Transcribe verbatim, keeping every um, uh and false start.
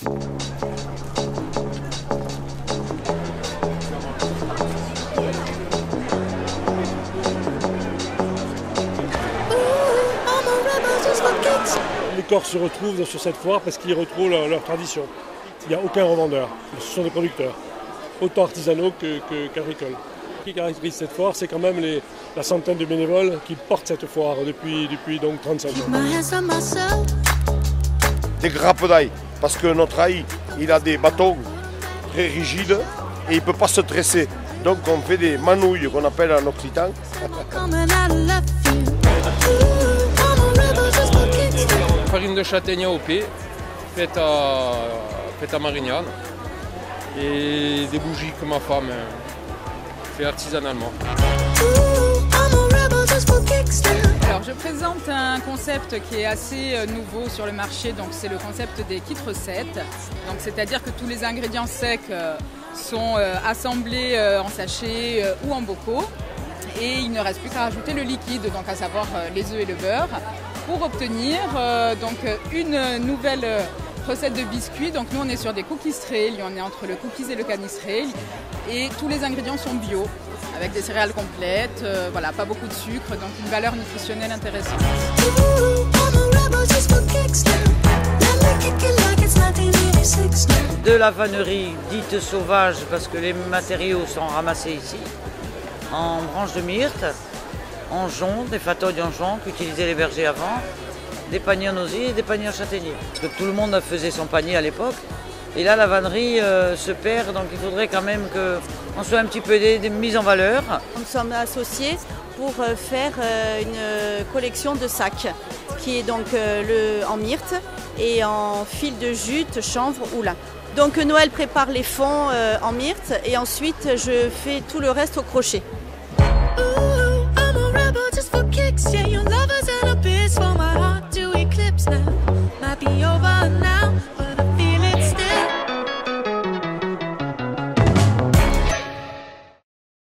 Les Corses se retrouvent sur cette foire parce qu'ils retrouvent leur, leur tradition. Il n'y a aucun revendeur, ce sont des producteurs, autant artisanaux que, que, qu'agricoles. Ce qui caractérise cette foire, c'est quand même les, la centaine de bénévoles qui portent cette foire depuis, depuis donc trente-cinq ans. Des grappes d'ail, parce que notre ail, il a des bâtons très rigides et il ne peut pas se tresser. Donc on fait des manouilles qu'on appelle en occitan. Farine de châtaigne O P, faite à, faite à Marignane, et des bougies que ma femme fait artisanalement. Alors je présente un concept qui est assez nouveau sur le marché, donc c'est le concept des kits recettes. Donc c'est-à-dire que tous les ingrédients secs sont assemblés en sachets ou en bocaux et il ne reste plus qu'à rajouter le liquide, donc à savoir les œufs et le beurre, pour obtenir euh, donc une nouvelle recette de biscuits. Donc nous on est sur des cookies trail, on est entre le cookies et le canis trail et tous les ingrédients sont bio avec des céréales complètes, euh, voilà, pas beaucoup de sucre, donc une valeur nutritionnelle intéressante. De la vannerie dite sauvage parce que les matériaux sont ramassés ici, en branches de myrte, en jonc, des fatolles en jonc qu'utilisaient les bergers avant, des paniers en osier et des paniers en châtaignier. Parce que tout le monde faisait son panier à l'époque. Et là, la vannerie euh, se perd, donc il faudrait quand même qu'on soit un petit peu des, des mises en valeur. Nous sommes associés pour euh, faire euh, une collection de sacs qui est donc euh, le, en myrte et en fil de jute, chanvre ou lin. Donc Noël prépare les fonds euh, en myrte et ensuite je fais tout le reste au crochet. Ooh, I'm a rebel just for kicks, yeah, you love it.